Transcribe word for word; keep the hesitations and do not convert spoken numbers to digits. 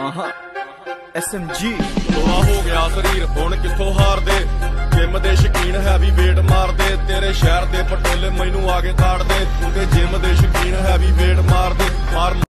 S M G लोहा हो गया शरीर हुण कित्थों हार दे जिम दे शकीन हैवी वेट मार दे तेरे शहर दे पटोले मैनू आगे ताड़ दे तू ते जिम दे शकीन हैवी वेट मार दे मार